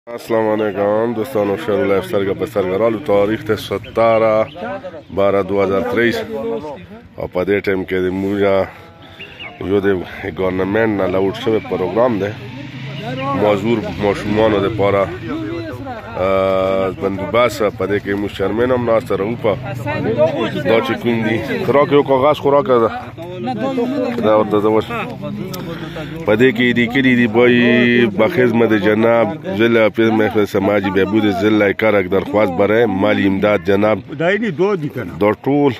السلام علیکم دوستانو، شهر لایف سترګه په سترګرالو تاریخ ته 17/12/2023 او په دې ټایم کې د موږ یو د ګورنمنټ نه لاوډ شوی پروګرام دی معذور ماشومانو دپاره بندوبست په دې کې موږ چیرمن هم ناسته راوپه دا چې کوم دي راکړه یو کاغذ خو راکړه دا ورته زه اوس په دې کې لیکلي دي وایي به خدمت جناب ضلع محفل سماجی بهبود ضلع کرک درخواست برای مالی امداد جناب دا ټول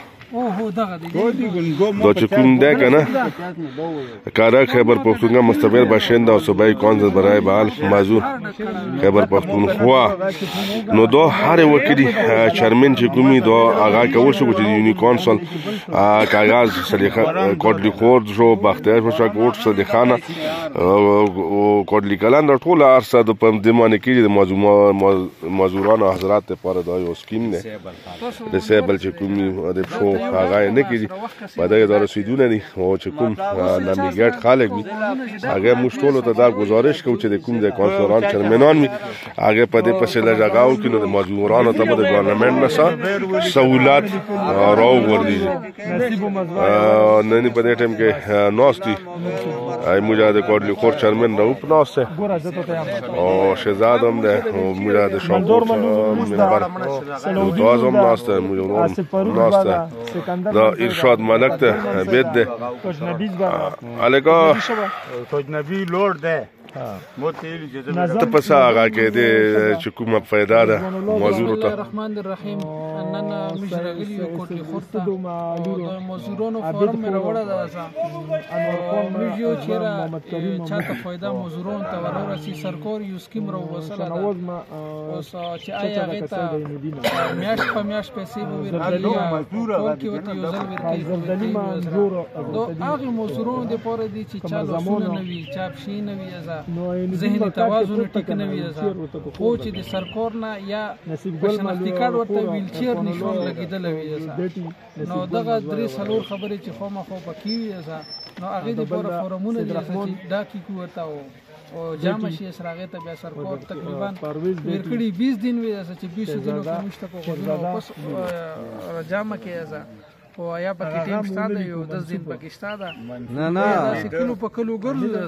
دا چې کوم دی که نه کارک خیبر پختونخوا مستقل باشنده و صوبه کانزل برای بحال معذور خیبر پختونخوا نو دا هر وکیلی چرمن چې کومي دا آغاز کول شو چې یونی کانسل کاغذ کوټلی خورد شو بختیار شو کوټ صدیقانه او کوټلی کلان دا ټول ارسه د پمدمانه کې د معذورانو حضرات لپاره دا یو سکیم دی د سیبل چې کومي د شو هغه نه کیږي په دغه اداره رسیدونه دي او چې کوم نامیګټ خلک وي هغه موږ ټولو ته دا گزارش کوو چې د کوم د کانسلران چرمنان وي هغه په دې پسې لږاو کې نو د معذورانو ته د ګورنمنټ نه سہولت راوړي نه په دې ټیم کې نوستي ای موږ د کوټلی خور چرمن راو پناسته او شهزاد هم ده او موږ د شاپور منبر دوازم ناسته موږ ناسته دا ارشاد ملک ته بیت ده علیکا توجنبی لوړ ده ته پس هغه کې د چې کومه فایده ده معذور ته الرحمن الرحیم نن موږ راغلي یو کوټلی خور ته د معذورانو فورم مې راوړه ده موږ یو چېرې چاته فایده معذورانو ته ورورسي سرکار یو سکیم راووصله ده اوس چې آیا هغې ته میاشت په میاشت پیسې به ورکوي یا ټول کې ورته یو ځل ورکوي دا هغې معذورانو دپاره دي چې چا لاسونه نه وي چا پښې نه وي ذهني توازن ټیک نه وي خو چې د سرکار نه یا شناختي کارت ورته ویلچیر نشون لګېدلی وي نو دغه درې څلور خبرې چې خامخا پکې وي نو هغې دپاره فورمونه دي چې ډاکي کړو ورته او جامع شي سره هغې ته بیا سرکار تقریبا ور کړي 20 دن وي چې 20 دنو کې موږ ته په غوږونو واپس جامع کې او یا پکې ټیم شته دی یو 10 دن پکې شته ده نه کلو په کلو ګرځو ده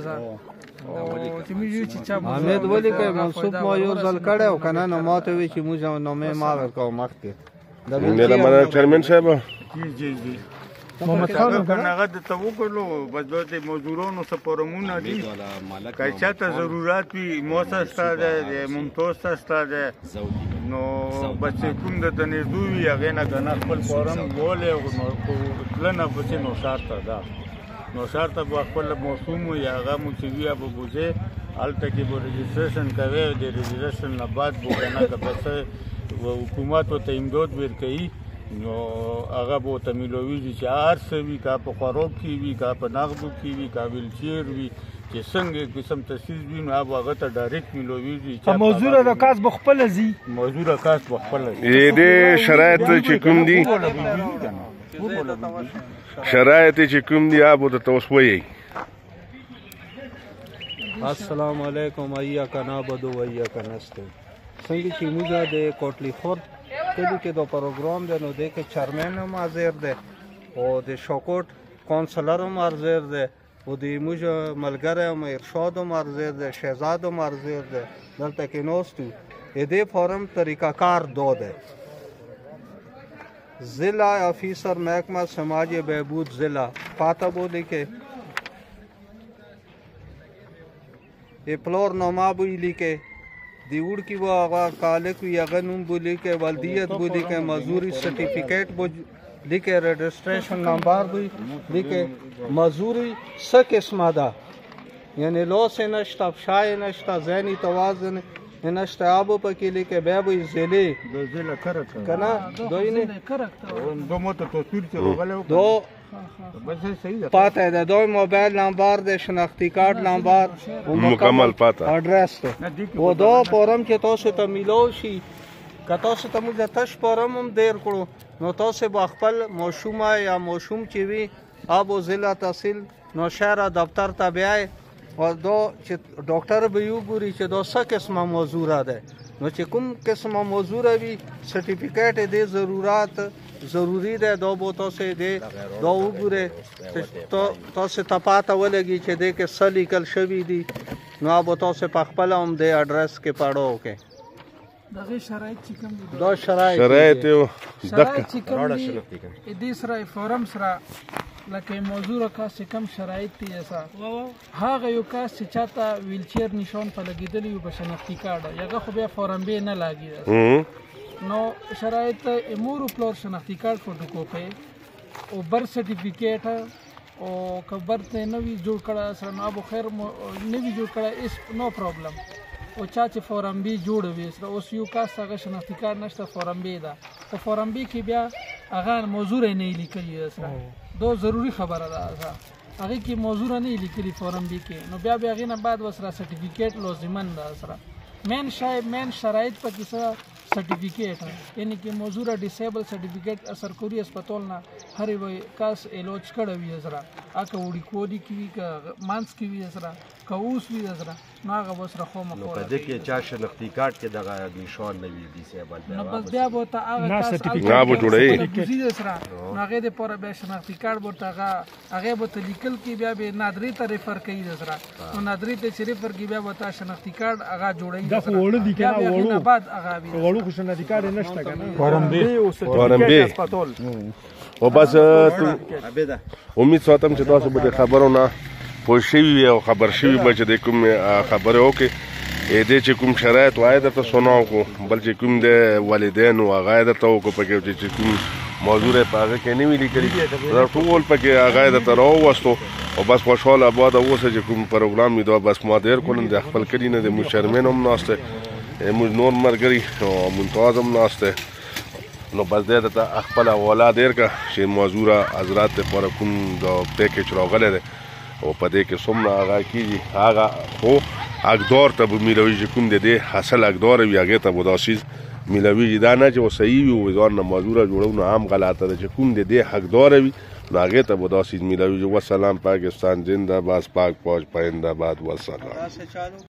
حمید ولی که منصوب ما یو ځل کړی او که نه نو ما ته وایي چې موږ نامې ما ورکوو مخکې میره منه چرمن صاحب جی محمد خان هغه درته وکړلو بس دا د مزدورانو څه فورمونه دي که چاته ضرورت وي موسه شته دی د ممتاز ته شته دی نو بس چې کوم درته نږدې وي هغې نه که نه خپل فورم بولې تلنه پسې نوشهر ته ده نوشهر ته به خپل موسوم وي هغه مو چې وي به بوځې هلته کې به رجسټریشن کوې او د رجسټریشن نه بعد به که نه که پیسې حکومت ورته امداد ورکوي نو هغه به ورته میلاویږي چې هر څه وي که په خوراک کې وي که په نغدو کې وي که ویلچیر وي چې څنګه قسم تسیز وي نو هغه ته ډایرکټ میلاویږي که موضوع رکاز به خپله ځي موضوع رکاز به خپله ځي دې شرایط چې کوم دي شرایط چې کوم دي هغه درته اوس وایي السلام علیکم ایاک نعبد و ایاک نستعین څنګه چې موږ د کوټلی خور کلي کې دا پروګرام دی نو دی کې چیرمن هم حاضر دی او د شاکوټ کانسلر هم حاضر دی او د موږ ملګری هم ارشاد هم حاضر دی شهزاد هم حاضر دی دلته کې ناست وو د دې فارم طریقه کار دا دی ضلع آفیسر محکمہ سماج بہبود ضلع پاتہ بولی کے اپلور نامہ بولی کے دیوڑ کی وہ آغا کالک یغنم بولی کے والدیت بولی کے مزوری سرٹیفکیٹ بولی کے رجسٹریشن نمبر بولی کے مزوری سہ قسم دا یعنی لو سے نشتا فشای نشتا ذہنی توازن نشته آبو پکې لیکه بیا به یې ضلع که نه دوی نه دو پاته ده دوی موبایل نمبر ده شناختی کارت نمبر مکمل پاته اډرس ده و دو فورم چې تاسو ته میلاو شي که تاسو ته موږ تش فورم هم دیر کړو نو تاسو به خپل ماشومه یا ماشوم چې وي آبو ضلع تحصیل نوشهر دفتر ته بیایئ او دا چې ډاکټر به یو ګوري چې دا څه قسمه موضوع را ده نو چې کوم قسمه موضوع وي سرټیفیکیټ دې ضرورت ضروری ده دا به تاسو دې دا وګوره تاسو ته پاته ولګي چې دې کې څه لیکل شوي دي نو به تاسو په خپل هم دې اډرس کې پاړو کې دغه شرایط چې کوم دي دا شرایط چې کوم دي دې سره فورم سره لکه موضوع کا چې کم شرایط دي ایسا هغه یو کس چې چاته ویلچیر نشان په لګیدلی یو بشناختی کارت یغه خو بیا فورم به نه لاګي نو شرایط امور پلور شناختی کارت فوټوکوپي او برث سرټیفیکیټ او کبر ته نوې جوړ کړه سره نو ابو خیر نوې جوړ کړه اس نو پرابلم او چا چې فورم بي جوړوي سره اوس یو کس هغه شناختی کارت نشته فورم بي دا او فورم بي کې بیا هغه موضوع نه لیکلی سره دو ضروری خبره ده هغه کې موضوع نه لیکلي فورم بي کې نو بیا هغه نه بعد وسره سرټیفیکیټ لازمن ده سره مین شرایط په کې سره سرټیفیکیټ یعنی کې موضوع ډیسیبل سرټیفیکیټ اثر کوي هسپتال نه هر وی کاس الوچ کړه وی سره اکه وړي کوډي کې مانس کې وی سره کووس وی سره نو هغه وسره خو مکو نو کده کې چا شناختی کارت کې دغه نشان نه وي ډیسیبل نو بس بیا به ته هغه کاس نه به جوړي سره نو هغه د پوره به شناختی کارت ورته هغه به لیکل کې بیا به نادری ته ریفر کوي سره نو نادری ته ریفر کې بیا به ته شناختی کارت هغه جوړي دا خو وړو دي کنه وړو بعد هغه وړو خو شناختی کارت نشته کنه فورم بي او بس امید ساتم چې تاسو به خبرونه پوه شوي او خبر شوي به چې د کوم خبرې وکړي دې چې کوم شرایط وای درته سناو کو بل چې کوم د والدینو هغه درته وکړو پکې چې کوم موضوع په هغه کې نه وی لیکلي دا ټول پکې هغه درته راوستو او بس خوشاله آباد اوسه چې کوم پروګرام می دا بس ما ډیر کولم د خپل کړي نه د مشرمن هم ناشته موږ نور مرګري او منتظم هم ناشته نو بس دې ته خپل حواله ډیر کا چې موضوع حضرات پر کوم د پیکیج راغله ده او په دې کې څومره هغه کیږي هغه خو حقدار ته به میلوي چې کوم دې حاصل حقدار وي هغه ته به دا شیز میلوي دا نه چې صحیح وي ځان نه موضوع جوړو نه عام غلطه ده چې کوم دې حقدار وي هغه ته به دا شیز میلوي. والسلام پاکستان زنده باد پاک پوج پاینده باد والسلام.